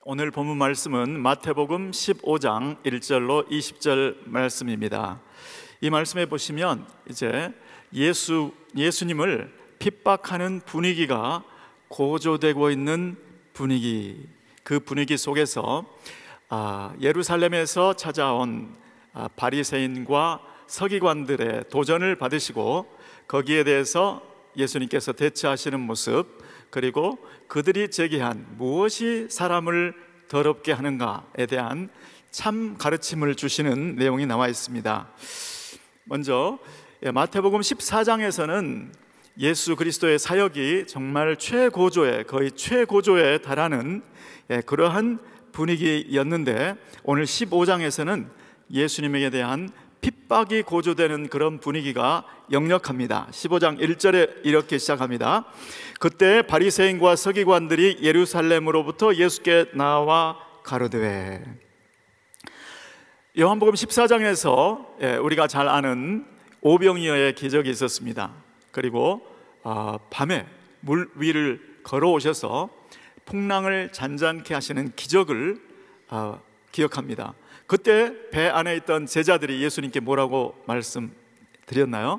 오늘 본문 말씀은 마태복음 15장 1절로 20절 말씀입니다. 이 말씀에 보시면 이제 예수님을 핍박하는 분위기가 고조되고 있는 분위기, 그 분위기 속에서 예루살렘에서 찾아온 바리새인과 서기관들의 도전을 받으시고 거기에 대해서 예수님께서 대처하시는 모습, 그리고 그들이 제기한 무엇이 사람을 더럽게 하는가에 대한 참 가르침을 주시는 내용이 나와 있습니다. 먼저 마태복음 14장에서는 예수 그리스도의 사역이 정말 최고조에, 거의 최고조에 달하는 그러한 분위기였는데, 오늘 15장에서는 예수님에 대한 핍박이 고조되는 그런 분위기가 역력합니다. 15장 1절에 이렇게 시작합니다. 그때 바리새인과 서기관들이 예루살렘으로부터 예수께 나와 가로되. 요한복음 14장에서 우리가 잘 아는 오병이어의 기적이 있었습니다. 그리고 밤에 물 위를 걸어오셔서 풍랑을 잔잔케 하시는 기적을 기억합니다. 그때 배 안에 있던 제자들이 예수님께 뭐라고 말씀드렸나요?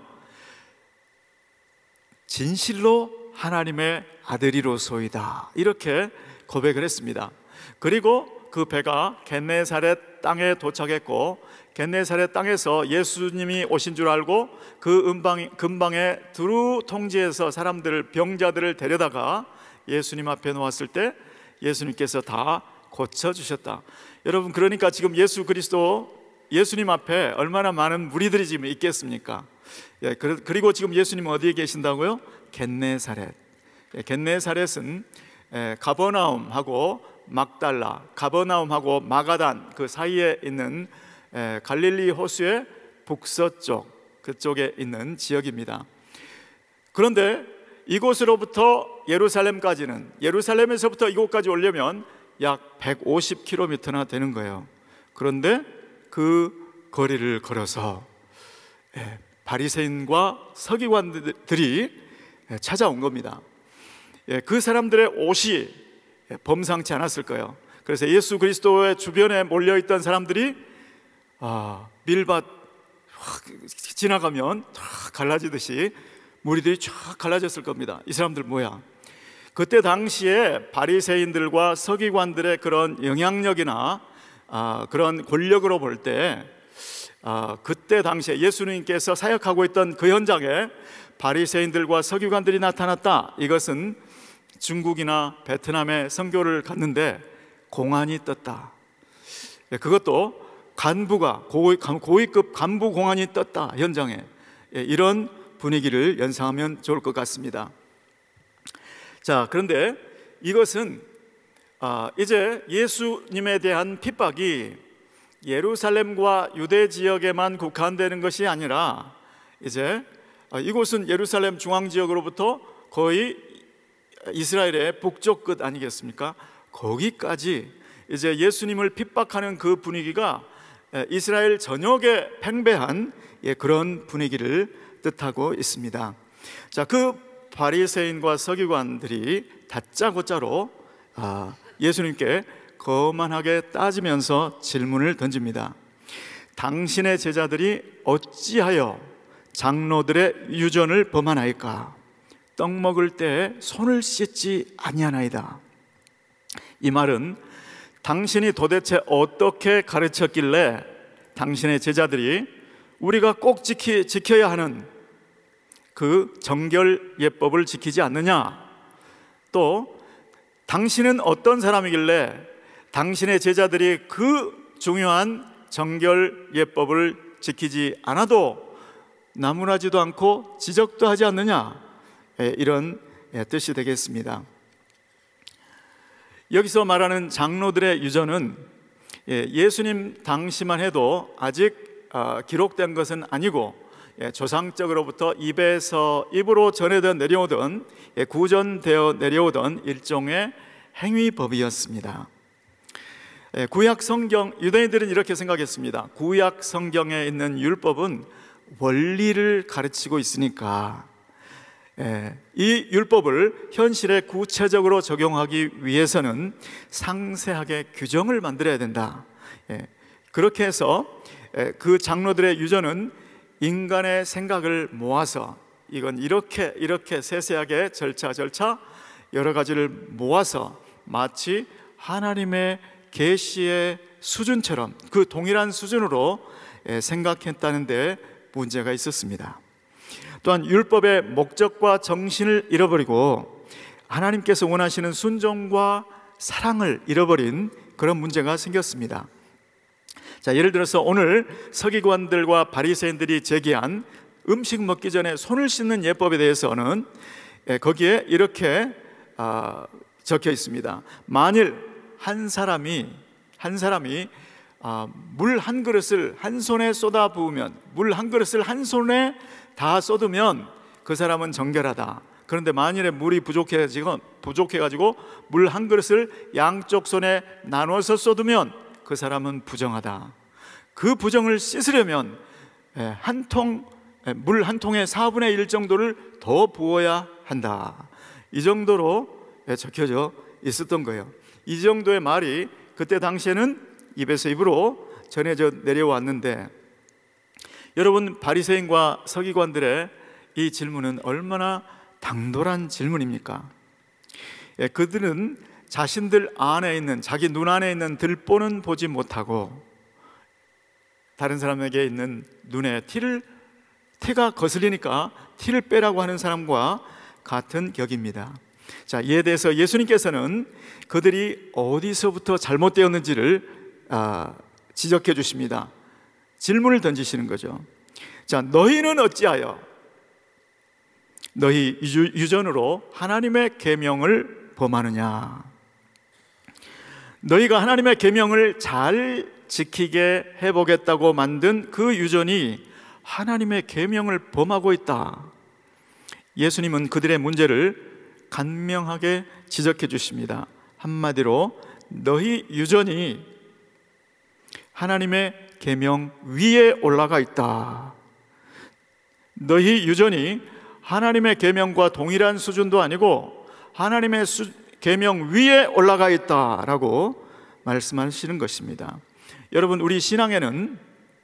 진실로 하나님의 아들이로소이다, 이렇게 고백을 했습니다. 그리고 그 배가 겟네사렛 땅에 도착했고, 겟네사렛 땅에서 예수님이 오신 줄 알고 그 근방에 두루 통제해서 사람들을, 병자들을 데려다가 예수님 앞에 놓았을 때 예수님께서 다 고쳐주셨다. 여러분, 그러니까 지금 예수 그리스도, 예수님 앞에 얼마나 많은 무리들이 지금 있겠습니까? 그리고 지금 예수님 어디에 계신다고요? 겟네사렛. 겟네사렛은 가버나움하고 막달라, 가버나움하고 마가단 그 사이에 있는 갈릴리 호수의 북서쪽, 그쪽에 있는 지역입니다. 그런데 이곳으로부터 예루살렘까지는, 예루살렘에서부터 이곳까지 오려면 약 150km나 되는 거예요. 그런데 그 거리를 걸어서 바리새인과 서기관들이 찾아온 겁니다. 그 사람들의 옷이 범상치 않았을 거예요. 그래서 예수 그리스도의 주변에 몰려있던 사람들이 밀밭 지나가면 쫙 갈라지듯이 무리들이 쫙 갈라졌을 겁니다. 이 사람들 뭐야? 그때 당시에 바리새인들과 서기관들의 그런 영향력이나 그런 권력으로 볼 때, 그때 당시에 예수님께서 사역하고 있던 그 현장에 바리새인들과 서기관들이 나타났다. 이것은 중국이나 베트남에 선교를 갔는데 공안이 떴다. 그것도 간부가, 고위급 간부 공안이 떴다, 현장에. 이런 분위기를 연상하면 좋을 것 같습니다. 자, 그런데 이것은 이제 예수님에 대한 핍박이 예루살렘과 유대 지역에만 국한되는 것이 아니라, 이제 이곳은 예루살렘 중앙지역으로부터 거의 이스라엘의 북쪽 끝 아니겠습니까? 거기까지 이제 예수님을 핍박하는 그 분위기가 이스라엘 전역에 팽배한 그런 분위기를 뜻하고 있습니다. 자, 그 바리새인과 서기관들이 다짜고짜로 예수님께 거만하게 따지면서 질문을 던집니다. 당신의 제자들이 어찌하여 장로들의 유전을 범하나이까? 떡 먹을 때 손을 씻지 아니하나이다. 이 말은 당신이 도대체 어떻게 가르쳤길래 당신의 제자들이 우리가 꼭 지켜야 하는 그 정결 예법을 지키지 않느냐? 또 당신은 어떤 사람이길래 당신의 제자들이 그 중요한 정결 예법을 지키지 않아도 나무라지도 않고 지적도 하지 않느냐? 이런 뜻이 되겠습니다. 여기서 말하는 장로들의 유전은 예수님 당시만 해도 아직 기록된 것은 아니고, 조상적으로부터 입에서 입으로 전해져 내려오던, 구전되어 내려오던 일종의 행위법이었습니다. 구약 성경, 유대인들은 이렇게 생각했습니다. 구약 성경에 있는 율법은 원리를 가르치고 있으니까 이 율법을 현실에 구체적으로 적용하기 위해서는 상세하게 규정을 만들어야 된다. 그렇게 해서 그 장로들의 유전은 인간의 생각을 모아서 이건 이렇게 세세하게 절차 여러 가지를 모아서 마치 하나님의 계시의 수준처럼 그 동일한 수준으로 생각했다는 데 문제가 있었습니다. 또한 율법의 목적과 정신을 잃어버리고 하나님께서 원하시는 순종과 사랑을 잃어버린 그런 문제가 생겼습니다. 자, 예를 들어서 오늘 서기관들과 바리새인들이 제기한 음식 먹기 전에 손을 씻는 예법에 대해서는 거기에 이렇게 적혀 있습니다. 만일 한 사람이 물 한 그릇을 한 손에 쏟아 부으면, 물 한 그릇을 한 손에 다 쏟으면 그 사람은 정결하다. 그런데 만일에 물이 부족해가지고 물 한 그릇을 양쪽 손에 나눠서 쏟으면 그 사람은 부정하다. 그 부정을 씻으려면 물 한 통에 4분의 1 정도를 더 부어야 한다. 이 정도로 적혀져 있었던 거예요. 이 정도의 말이 그때 당시에는 입에서 입으로 전해져 내려왔는데, 여러분, 바리새인과 서기관들의 이 질문은 얼마나 당돌한 질문입니까? 그들은 자신들 안에 있는, 자기 눈 안에 있는 들보는 보지 못하고 다른 사람에게 있는 눈에 티가 거슬리니까 티를 빼라고 하는 사람과 같은 격입니다. 자, 이에 대해서 예수님께서는 그들이 어디서부터 잘못되었는지를 지적해 주십니다. 질문을 던지시는 거죠. 자, 너희는 어찌하여 너희 유전으로 하나님의 계명을 범하느냐? 너희가 하나님의 계명을 잘 지키게 해보겠다고 만든 그 유전이 하나님의 계명을 범하고 있다. 예수님은 그들의 문제를 간명하게 지적해 주십니다. 한마디로 너희 유전이 하나님의 계명 위에 올라가 있다. 너희 유전이 하나님의 계명과 동일한 수준도 아니고 하나님의 계명 위에 올라가 있다라고 말씀하시는 것입니다. 여러분, 우리 신앙에는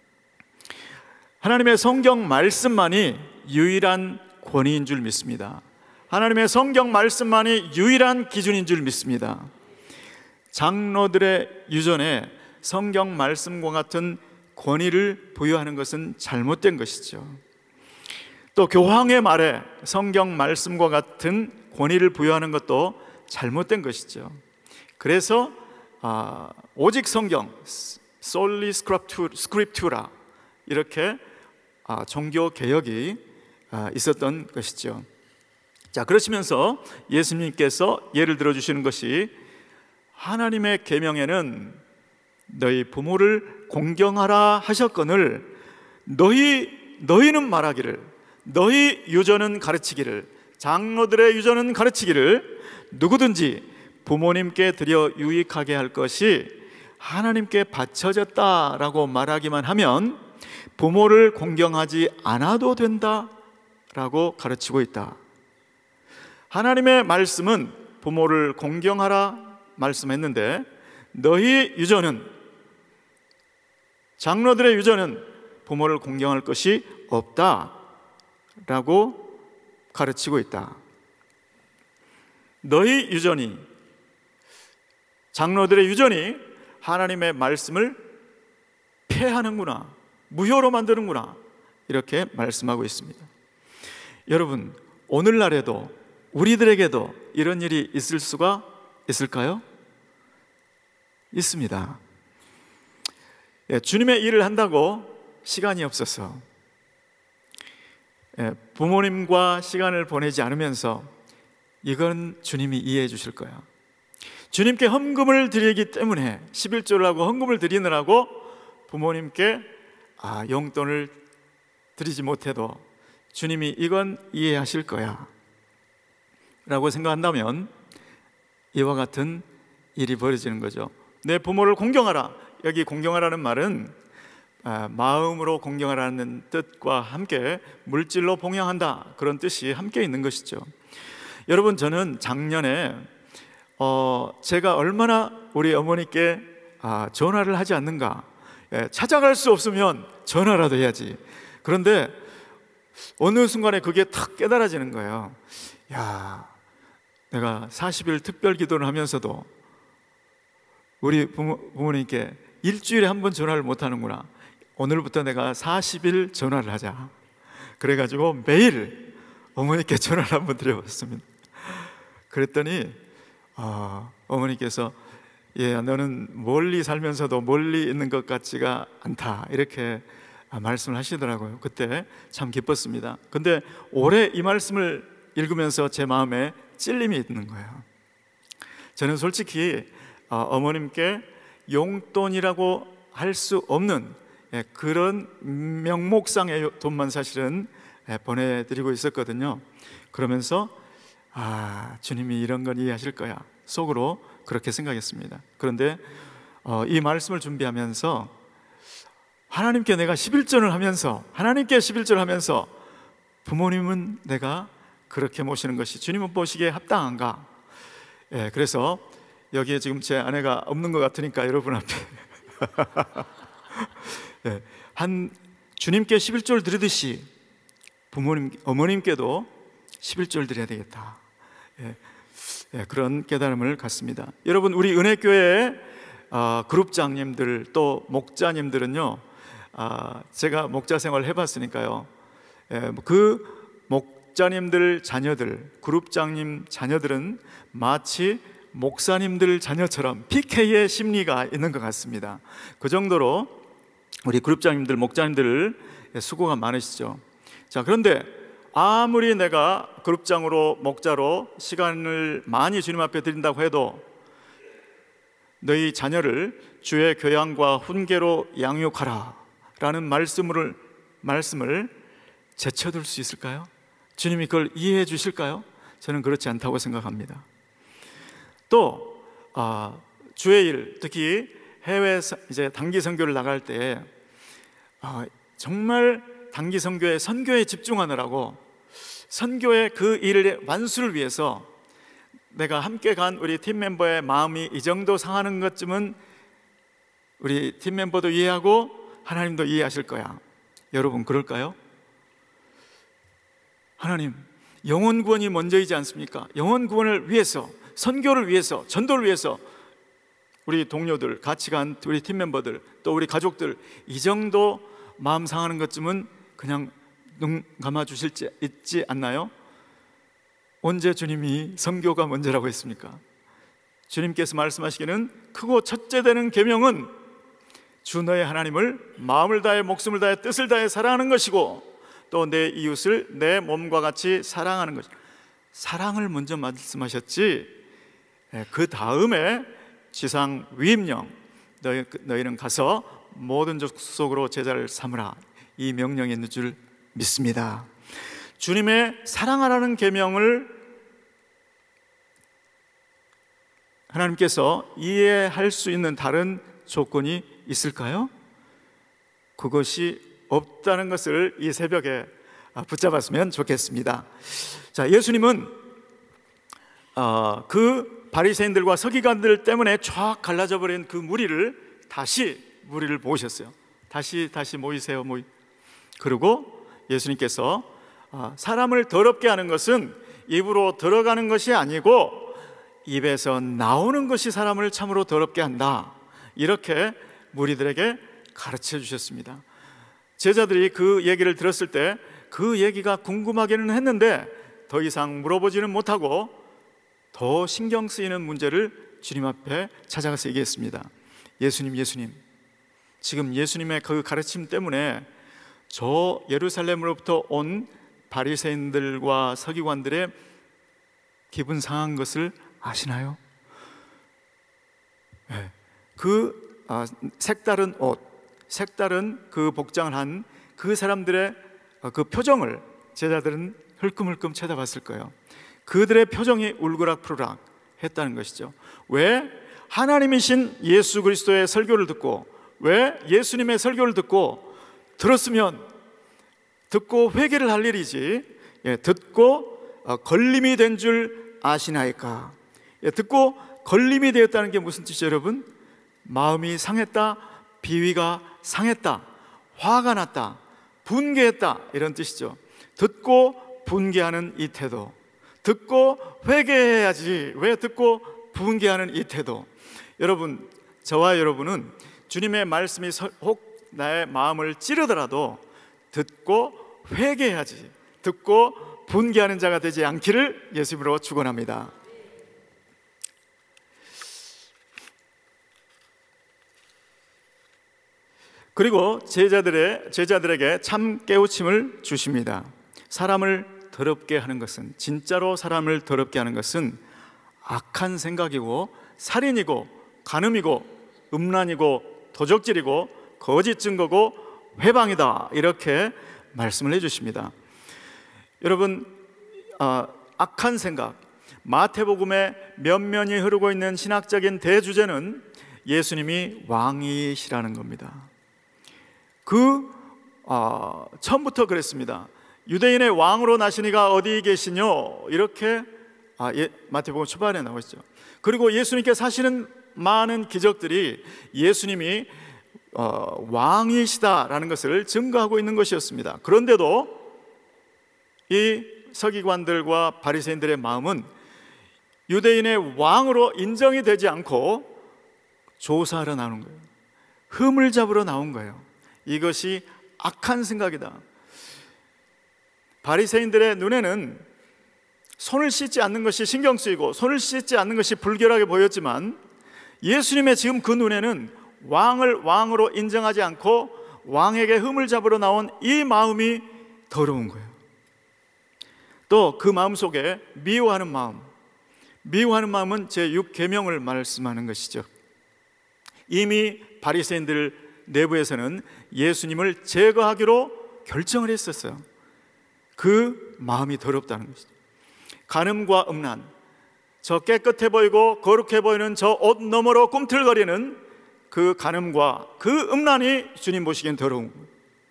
하나님의 성경 말씀만이 유일한 권위인 줄 믿습니다. 하나님의 성경 말씀만이 유일한 기준인 줄 믿습니다. 장로들의 유전에 성경 말씀과 같은 권위를 부여하는 것은 잘못된 것이죠. 또 교황의 말에 성경 말씀과 같은 권위를 부여하는 것도 잘못된 것이죠. 그래서 오직 성경, solely scriptura, 이렇게 종교 개혁이 있었던 것이죠. 자, 그러시면서 예수님께서 예를 들어 주시는 것이, 하나님의 계명에는 너희 부모를 공경하라 하셨거늘 너희는 말하기를, 너희 유전은 가르치기를, 장로들의 유전은 가르치기를, 누구든지 부모님께 드려 유익하게 할 것이 하나님께 바쳐졌다라고 말하기만 하면 부모를 공경하지 않아도 된다라고 가르치고 있다. 하나님의 말씀은 부모를 공경하라 말씀했는데, 너희 유전은, 장로들의 유전은 부모를 공경할 것이 없다라고 가르치고 있다. 너희 유전이, 장로들의 유전이 하나님의 말씀을 폐하는구나, 무효로 만드는구나, 이렇게 말씀하고 있습니다. 여러분, 오늘날에도 우리들에게도 이런 일이 있을 수가 있을까요? 있습니다. 주님의 일을 한다고 시간이 없어서 부모님과 시간을 보내지 않으면서 이건 주님이 이해해 주실 거야. 주님께 헌금을 드리기 때문에 11조를 하고 헌금을 드리느라고 부모님께 용돈을 드리지 못해도 주님이 이건 이해하실 거야 라고 생각한다면 이와 같은 일이 벌어지는 거죠. 내 부모를 공경하라. 여기 공경하라는 말은 마음으로 공경하라는 뜻과 함께 물질로 봉양한다, 그런 뜻이 함께 있는 것이죠. 여러분, 저는 작년에 제가 얼마나 우리 어머니께 전화를 하지 않는가, 찾아갈 수 없으면 전화라도 해야지. 그런데 어느 순간에 그게 탁 깨달아지는 거예요. 야, 내가 40일 특별 기도를 하면서도 우리 부모님께 일주일에 한 번 전화를 못 하는구나. 오늘부터 내가 40일 전화를 하자. 그래가지고 매일 어머니께 전화를 한번 드려봤습니다. 그랬더니 어머니께서 너는 멀리 살면서도 멀리 있는 것 같지가 않다, 이렇게 말씀을 하시더라고요. 그때 참 기뻤습니다. 근데 올해 이 말씀을 읽으면서 제 마음에 찔림이 있는 거예요. 저는 솔직히 어머님께 용돈이라고 할 수 없는 그런 명목상의 돈만 사실은 보내드리고 있었거든요. 그러면서 주님이 이런 건 이해하실 거야, 속으로 그렇게 생각했습니다. 그런데 이 말씀을 준비하면서 하나님께 내가 11절을 하면서, 하나님께 11절을 하면서 부모님은 내가 그렇게 모시는 것이 주님은 보시기에 합당한가? 그래서 여기에 지금 제 아내가 없는 것 같으니까 여러분 앞에 주님께 11절 드리듯이 어머님께도 11절 드려야 되겠다. 그런 깨달음을 갖습니다. 여러분, 우리 은혜교회의 그룹장님들 또 목자님들은요, 제가 목자 생활을 해봤으니까요, 그 목자님들 자녀들, 그룹장님 자녀들은 마치 목사님들 자녀처럼 PK의 심리가 있는 것 같습니다. 그 정도로 우리 그룹장님들, 목자님들 수고가 많으시죠. 자, 그런데 아무리 내가 그룹장으로, 목자로 시간을 많이 주님 앞에 드린다고 해도 너희 자녀를 주의 교양과 훈계로 양육하라 라는 말씀을 제쳐둘 수 있을까요? 주님이 그걸 이해해 주실까요? 저는 그렇지 않다고 생각합니다. 또 주의 일, 특히 해외 이제 단기 선교를 나갈 때 정말 단기 선교에 집중하느라고 선교의 그 일의 완수를 위해서 내가 함께 간 우리 팀 멤버의 마음이 이 정도 상하는 것쯤은 우리 팀 멤버도 이해하고 하나님도 이해하실 거야. 여러분, 그럴까요? 하나님, 영혼 구원이 먼저이지 않습니까? 영혼 구원을 위해서, 선교를 위해서, 전도를 위해서 우리 동료들, 같이 간 우리 팀 멤버들, 또 우리 가족들 이 정도 마음 상하는 것쯤은 그냥 눈 감아 주실 수 있지 않나요? 언제 주님이 선교가 먼저라고 했습니까? 주님께서 말씀하시기는 크고 첫째 되는 계명은 주 너의 하나님을 마음을 다해 목숨을 다해 뜻을 다해 사랑하는 것이고 또 내 이웃을 내 몸과 같이 사랑하는 것. 사랑을 먼저 말씀하셨지, 그 다음에 지상 위임령 너희는 가서 모든 족속으로 제자를 삼으라, 이 명령이 있는 줄 믿습니다. 주님의 사랑하라는 계명을 하나님께서 이해할 수 있는 다른 조건이 있을까요? 그것이 없다는 것을 이 새벽에 붙잡았으면 좋겠습니다. 자, 예수님은 그 바리새인들과 서기관들 때문에 쫙 갈라져 버린 그 무리를 모으셨어요. 다시 모이세요. 그리고 예수님께서 사람을 더럽게 하는 것은 입으로 들어가는 것이 아니고 입에서 나오는 것이 사람을 참으로 더럽게 한다, 이렇게 무리들에게 가르쳐 주셨습니다. 제자들이 그 얘기를 들었을 때 그 얘기가 궁금하기는 했는데 더 이상 물어보지는 못하고 더 신경 쓰이는 문제를 주님 앞에 찾아가서 얘기했습니다. 예수님, 지금 예수님의 그 가르침 때문에 저 예루살렘으로부터 온 바리새인들과 서기관들의 기분 상한 것을 아시나요? 네. 그 색다른 옷, 색다른 그 복장을 한 그 사람들의 그 표정을 제자들은 흘끔흘끔 쳐다봤을 거예요. 그들의 표정이 울그락푸르락 했다는 것이죠. 왜? 하나님이신 예수 그리스도의 설교를 듣고, 왜? 예수님의 설교를 들었으면 듣고 회개를 할 일이지, 듣고 걸림이 된 줄 아시나이까. 듣고 걸림이 되었다는 게 무슨 뜻이죠, 여러분? 마음이 상했다, 비위가 상했다, 화가 났다, 분개했다, 이런 뜻이죠. 듣고 분개하는 이 태도, 듣고 회개해야지 왜 듣고 분개하는 이 태도. 여러분, 저와 여러분은 주님의 말씀이 혹 나의 마음을 찌르더라도 듣고 회개해야지, 듣고 분개하는 자가 되지 않기를 예수님으로 축원합니다. 그리고 제자들에게 참 깨우침을 주십니다. 사람을 더럽게 하는 것은, 진짜로 사람을 더럽게 하는 것은 악한 생각이고 살인이고 간음이고 음란이고 도적질이고 거짓 증거고 회방이다, 이렇게 말씀을 해주십니다. 여러분, 악한 생각, 마태복음에 면면이 흐르고 있는 신학적인 대주제는 예수님이 왕이시라는 겁니다. 처음부터 그랬습니다. 유대인의 왕으로 나시니가 어디 계시뇨? 이렇게 마태복음 초반에 나오시죠. 그리고 예수님께서 하시는 많은 기적들이 예수님이 왕이시다라는 것을 증거하고 있는 것이었습니다. 그런데도 이 서기관들과 바리새인들의 마음은 유대인의 왕으로 인정이 되지 않고 조사하러 나오는 거예요. 흠을 잡으러 나온 거예요. 이것이 악한 생각이다. 바리새인들의 눈에는 손을 씻지 않는 것이 신경 쓰이고 손을 씻지 않는 것이 불결하게 보였지만, 예수님의 지금 그 눈에는 왕을 왕으로 인정하지 않고 왕에게 흠을 잡으러 나온 이 마음이 더러운 거예요. 또 그 마음 속에 미워하는 마음은 제6계명을 말씀하는 것이죠. 이미 바리새인들 내부에서는 예수님을 제거하기로 결정을 했었어요. 그 마음이 더럽다는 것이죠. 간음과 음란, 저 깨끗해 보이고 거룩해 보이는 저 옷 너머로 꿈틀거리는 그 간음과 그 음란이 주님 보시기엔 더러운 거예요.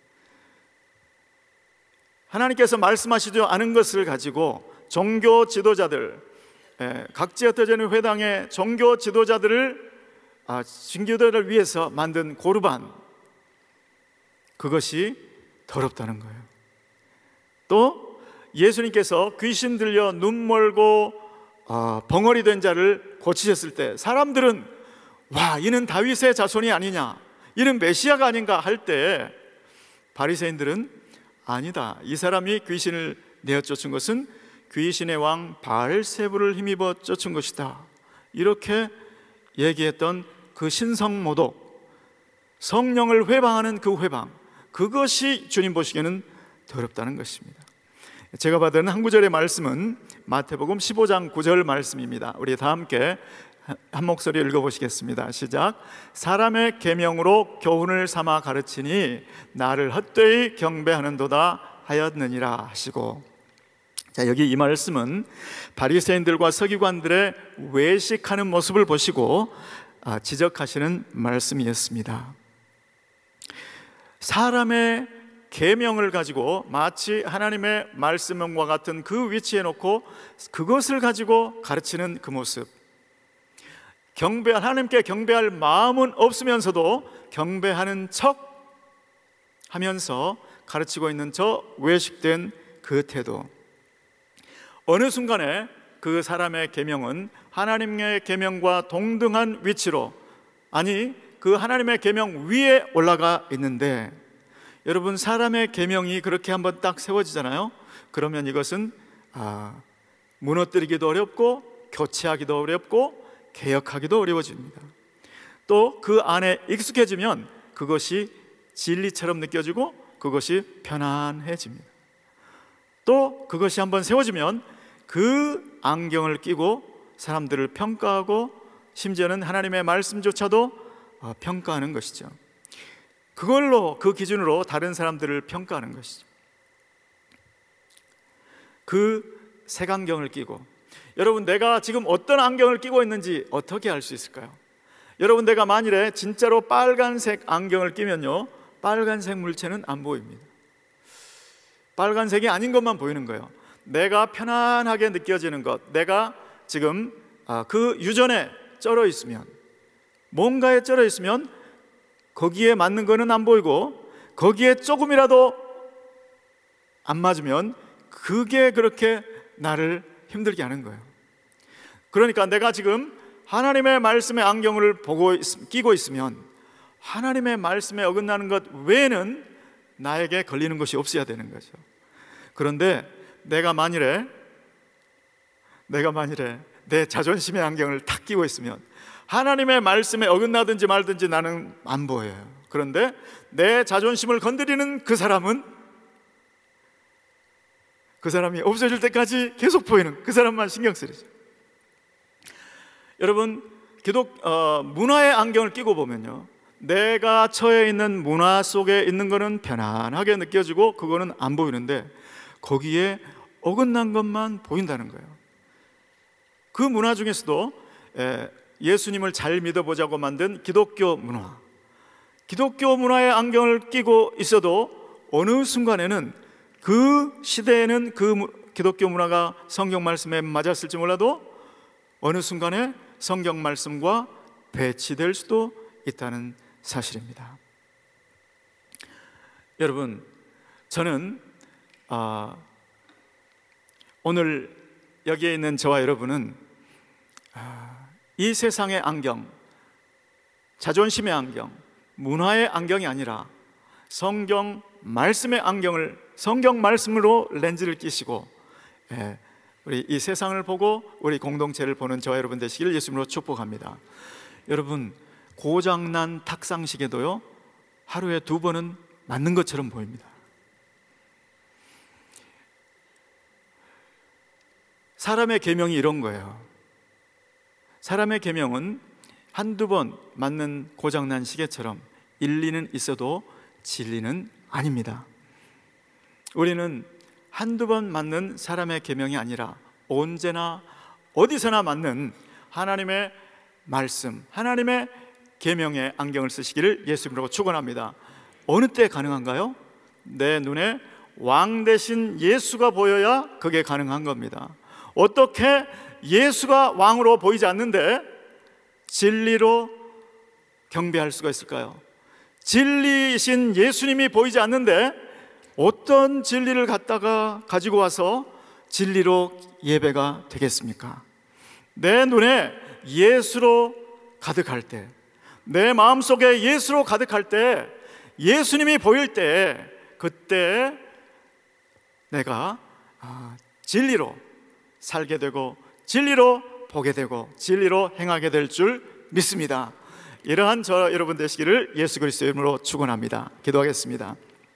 하나님께서 말씀하시지 않은 것을 가지고 종교 지도자들, 각지에 흩어져 있는 회당의 종교 지도자들을 위해서 만든 고르반, 그것이 더럽다는 거예요. 또 예수님께서 귀신 들려 눈 멀고 벙어리 된 자를 고치셨을 때 사람들은 와, 이는 다윗의 자손이 아니냐, 이는 메시아가 아닌가 할 때 바리새인들은 아니다, 이 사람이 귀신을 내어 쫓은 것은 귀신의 왕 바알세불을 힘입어 쫓은 것이다, 이렇게 얘기했던 그 신성모독, 성령을 회방하는 그 회방, 그것이 주님 보시기에는 더럽다는 것입니다. 제가 받은 한 구절의 말씀은 마태복음 15장 9절 말씀입니다. 우리 다 함께 한 목소리 읽어보시겠습니다. 시작. 사람의 계명으로 교훈을 삼아 가르치니 나를 헛되이 경배하는도다 하였느니라 하시고, 자, 여기 이 말씀은 바리새인들과 서기관들의 외식하는 모습을 보시고 지적하시는 말씀이었습니다. 사람의 계명을 가지고 마치 하나님의 말씀과 같은 그 위치에 놓고 그것을 가지고 가르치는 그 모습, 하나님께 경배할 마음은 없으면서도 경배하는 척 하면서 가르치고 있는 저 외식된 그 태도, 어느 순간에 그 사람의 계명은 하나님의 계명과 동등한 위치로, 아니 그 하나님의 계명 위에 올라가 있는데, 여러분, 사람의 계명이 그렇게 한번 딱 세워지잖아요. 그러면 이것은 무너뜨리기도 어렵고 교체하기도 어렵고 개혁하기도 어려워집니다. 또 그 안에 익숙해지면 그것이 진리처럼 느껴지고 그것이 편안해집니다. 또 그것이 한번 세워지면 그 안경을 끼고 사람들을 평가하고 심지어는 하나님의 말씀조차도 평가하는 것이죠. 그걸로, 그 기준으로 다른 사람들을 평가하는 것이죠. 그 색안경을 끼고, 여러분, 내가 지금 어떤 안경을 끼고 있는지 어떻게 알 수 있을까요? 여러분, 내가 만일에 진짜로 빨간색 안경을 끼면요, 빨간색 물체는 안 보입니다. 빨간색이 아닌 것만 보이는 거예요. 내가 편안하게 느껴지는 것, 내가 지금 그 유전에 쩔어 있으면, 뭔가에 쩔어 있으면 거기에 맞는 거는 안 보이고, 거기에 조금이라도 안 맞으면 그게 그렇게 나를 힘들게 하는 거예요. 그러니까 내가 지금 하나님의 말씀의 안경을 끼고 있으면 하나님의 말씀에 어긋나는 것 외에는 나에게 걸리는 것이 없어야 되는 거죠. 그런데 내가 만일에 내 자존심의 안경을 탁 끼고 있으면 하나님의 말씀에 어긋나든지 말든지 나는 안 보여요. 그런데 내 자존심을 건드리는 그 사람이 없어질 때까지 계속 보이는 그 사람만 신경 쓰이죠. 여러분, 문화의 안경을 끼고 보면요, 내가 처해 있는 문화 속에 있는 거는 편안하게 느껴지고 그거는 안 보이는데 거기에 어긋난 것만 보인다는 거예요. 그 문화 중에서도 예수님을 잘 믿어보자고 만든 기독교 문화의 안경을 끼고 있어도 어느 순간에는 그 시대에는 그 기독교 문화가 성경 말씀에 맞았을지 몰라도 어느 순간에 성경 말씀과 배치될 수도 있다는 사실입니다. 여러분, 저는 오늘 여기에 있는 저와 여러분은 이 세상의 안경, 자존심의 안경, 문화의 안경이 아니라 성경 말씀의 안경을, 성경 말씀으로 렌즈를 끼시고 우리 이 세상을 보고 우리 공동체를 보는 저와 여러분 되시기를 예수님으로 축복합니다. 여러분, 고장난 탁상시계도요, 하루에 2번은 맞는 것처럼 보입니다. 사람의 계명이 이런 거예요. 사람의 계명은 한두 번 맞는 고장난 시계처럼 일리는 있어도 진리는 아닙니다. 우리는 한두 번 맞는 사람의 계명이 아니라 언제나 어디서나 맞는 하나님의 말씀, 하나님의 계명의 안경을 쓰시기를 예수님으로 축원합니다. 어느 때 가능한가요? 내 눈에 왕 대신 예수가 보여야 그게 가능한 겁니다. 어떻게 예수가 왕으로 보이지 않는데 진리로 경배할 수가 있을까요? 진리이신 예수님이 보이지 않는데 어떤 진리를 가지고 와서 진리로 예배가 되겠습니까? 내 눈에 예수로 가득할 때, 내 마음속에 예수로 가득할 때, 예수님이 보일 때, 그때 내가 진리로 살게 되고 진리로 보게 되고 진리로 행하게 될 줄 믿습니다. 이러한 저 여러분 되시기를 예수 그리스도의 이름으로 축원합니다. 기도하겠습니다.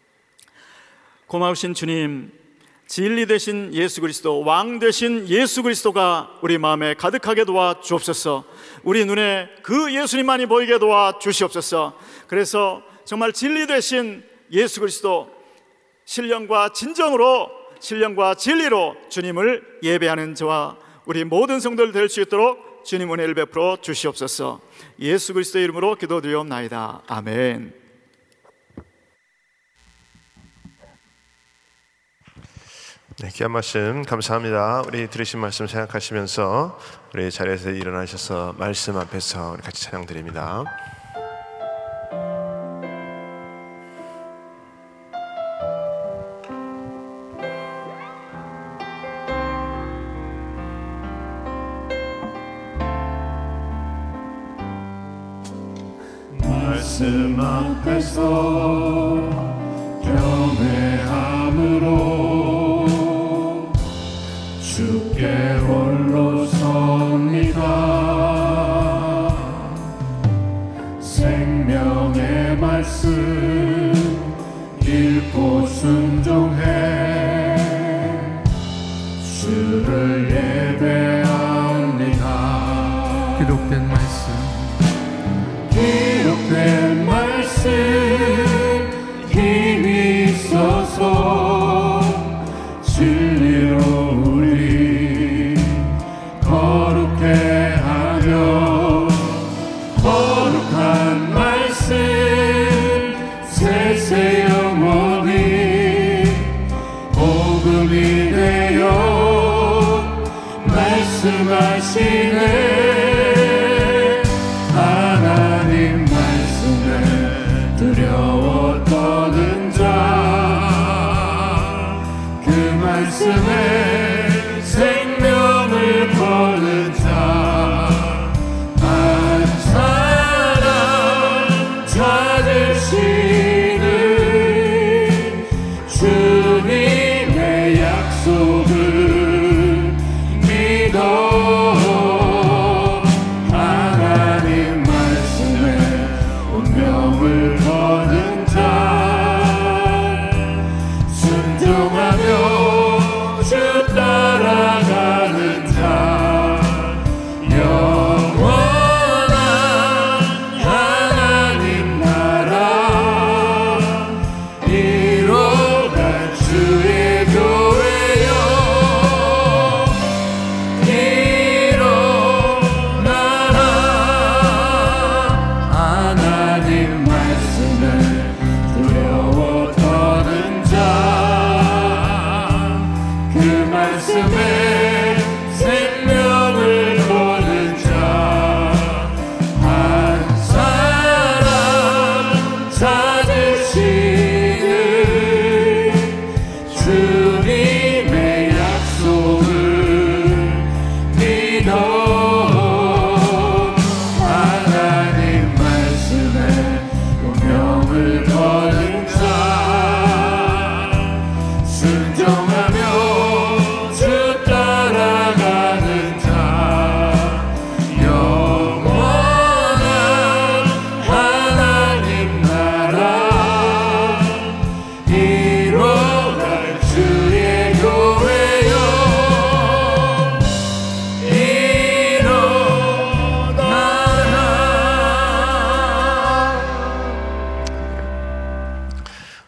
고마우신 주님, 진리 되신 예수 그리스도, 왕 되신 예수 그리스도가 우리 마음에 가득하게 도와 주옵소서. 우리 눈에 그 예수님만이 보이게 도와 주시옵소서. 그래서 정말 진리 되신 예수 그리스도, 신령과 진정으로, 신령과 진리로 주님을 예배하는 저와 우리 모든 성도들 될 수 있도록 주님 은혜를 베풀어 주시옵소서. 예수 그리스도의 이름으로 기도드리옵나이다. 아멘. 네, 귀한 말씀 감사합니다. 우리 들으신 말씀 생각하시면서 우리 자리에서 일어나셔서 말씀 앞에서 우리 같이 찬양 드립니다. 말씀 앞에서 경외함으로 주께 홀로 섭니다. 생명의 말씀 읽고 순종해 주를 예배합니다. 기록된 말씀 힘이 있어서 진리로 우리 거룩해 하며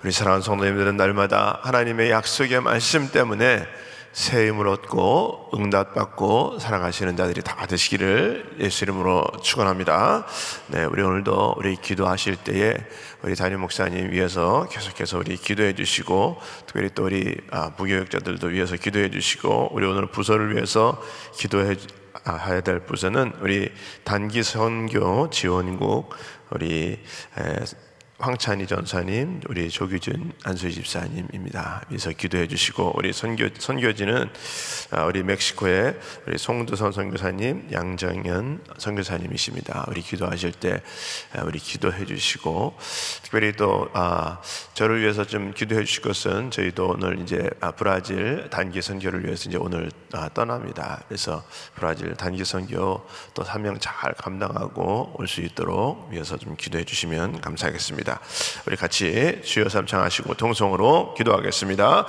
우리 사랑하는 성도님들은 날마다 하나님의 약속의 말씀 때문에 새 힘을 얻고 응답받고 살아가시는 자들이 다 되시기를 예수 이름으로 축원합니다. 네, 우리 오늘도 우리 기도하실 때에 우리 담임 목사님 위해서 계속해서 우리 기도해 주시고, 특별히 또 우리 부교육자들도 위해서 기도해 주시고, 우리 오늘 부서를 위해서 기도해 해야 될 부서는 우리 단기 선교 지원국 우리 황찬희 전사님, 우리 조규준 안수희 집사님입니다. 그래서 기도해 주시고, 우리 선교지는 우리 멕시코의 우리 송두선 선교사님, 양정현 선교사님이십니다. 우리 기도하실 때 우리 기도해 주시고, 특별히 또 저를 위해서 좀 기도해 주실 것은, 저희도 오늘 이제 브라질 단기 선교를 위해서 이제 오늘 떠납니다. 그래서 브라질 단기 선교 또 사명 잘 감당하고 올 수 있도록 위해서 좀 기도해 주시면 감사하겠습니다. 우리 같이 주여 삼창하시고 통성으로 기도하겠습니다.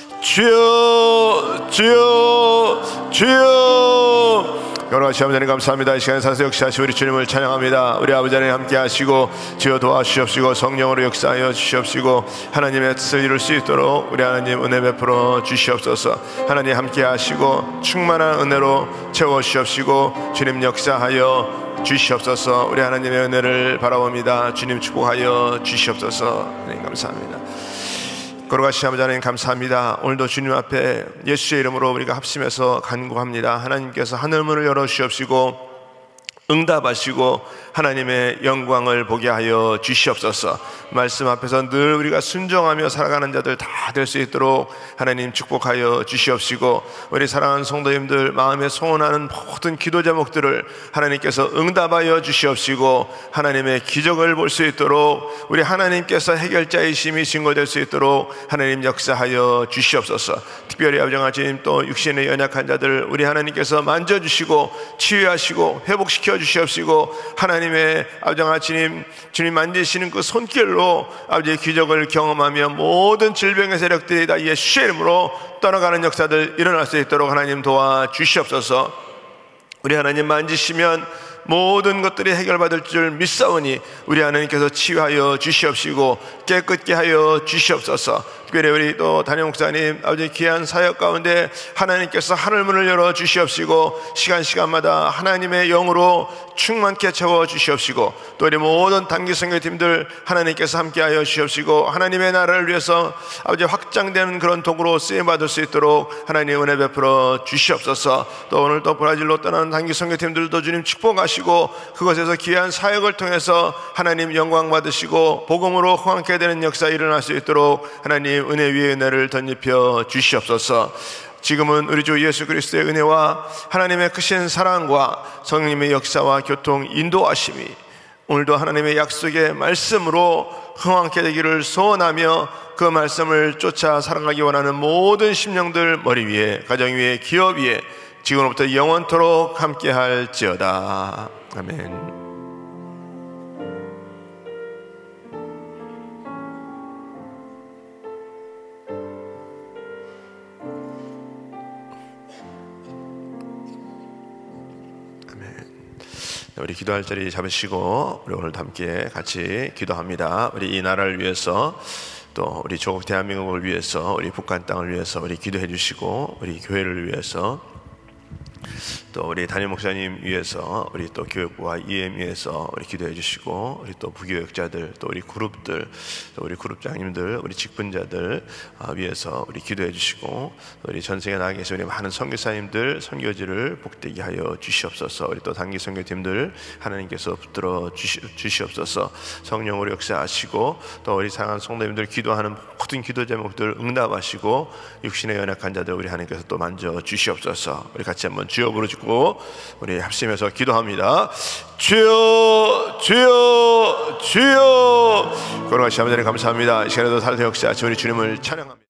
주여, 주여, 주여. 여러가시 아버지 하나님 감사합니다. 이 시간에 사서 역사하시고 우리 주님을 찬양합니다. 우리 아버지 하나님 함께 하시고 주여 도와주시옵시고 성령으로 역사하여 주시옵시고 하나님의 뜻을 이룰 수 있도록 우리 하나님 은혜 베풀어 주시옵소서. 하나님 함께 하시고 충만한 은혜로 채워주시옵시고 주님 역사하여 주시옵소서. 우리 하나님의 은혜를 바라봅니다. 주님 축복하여 주시옵소서. 하나님 감사합니다. 거룩하신 아버지 하나님 감사합니다. 오늘도 주님 앞에 예수의 이름으로 우리가 합심해서 간구합니다. 하나님께서 하늘문을 열어주시옵시고 응답하시고 하나님의 영광을 보게 하여 주시옵소서. 말씀 앞에서 늘 우리가 순종하며 살아가는 자들 다 될 수 있도록 하나님 축복하여 주시옵시고, 우리 사랑하는 성도님들 마음에 소원하는 모든 기도 제목들을 하나님께서 응답하여 주시옵시고 하나님의 기적을 볼 수 있도록 우리 하나님께서 해결자이심이 증거될 수 있도록 하나님 역사하여 주시옵소서. 특별히 아버지 하나님 또 육신의 연약한 자들 우리 하나님께서 만져주시고 치유하시고 회복시켜 주시옵시고 하나님의 아버지 하나님 주님 만지시는 그 손길로 아버지의 기적을 경험하며 모든 질병의 세력들이 다 예수의 이름으로 떠나가는 역사들 일어날 수 있도록 하나님 도와주시옵소서. 우리 하나님 만지시면 모든 것들이 해결받을 줄 믿사오니 우리 하나님께서 치유하여 주시옵시고 깨끗게 하여 주시옵소서. 특별히 우리 또 담임 목사님 아버지 귀한 사역 가운데 하나님께서 하늘문을 열어 주시옵시고 시간마다 하나님의 영으로 충만케 채워 주시옵시고, 또 우리 모든 단기 선교팀들 하나님께서 함께하여 주시옵시고 하나님의 나라를 위해서 아버지 확장되는 그런 도구로 쓰임받을 수 있도록 하나님 은혜 베풀어 주시옵소서. 또 오늘 또 브라질로 떠나는 단기 선교팀들도 주님 축복하시고 그곳에서 귀한 사역을 통해서 하나님 영광 받으시고 복음으로 흥황케 되는 역사 일어날 수 있도록 하나님 은혜 위에 은혜를 덧입혀 주시옵소서. 지금은 우리 주 예수 그리스도의 은혜와 하나님의 크신 사랑과 성령님의 역사와 교통 인도하심이 오늘도 하나님의 약속의 말씀으로 흥황케 되기를 소원하며 그 말씀을 쫓아 살아가기 원하는 모든 심령들 머리 위에, 가정 위에, 기업 위에 지금부터 영원토록 함께 할지어다. 아멘. 우리 기도할 자리 잡으시고 우리 오늘 함께 같이 기도합니다. 우리 이 나라를 위해서 또 우리 조국 대한민국을 위해서 우리 북한 땅을 위해서 우리 기도해 주시고 우리 교회를 위해서 또 우리 담임 목사님 위해서 우리 또 교육부와 EM 위해서 우리 기도해 주시고 우리 또 부교육자들 또 우리 그룹들 또 우리 그룹장님들 우리 직분자들 위해서 우리 기도해 주시고 우리 전세계 나가 계신 우리 많은 선교사님들 선교지를 복되게 하여 주시옵소서. 우리 또 단기 선교팀들 하나님께서 붙들어 주시옵소서. 성령으로 역사하시고 또 우리 사랑하는 성도님들 기도하는 모든 기도 제목들 응답하시고 육신의 연약한 자들 우리 하나님께서 또 만져 주시옵소서. 우리 같이 한번 주여 부르시고 우리 합심해서 기도합니다. 주여 주여 주여. 거룩하신 아버지 하나님 감사합니다. 이 시간에도 살아서 역사하시 우리 주님을 찬양합니다.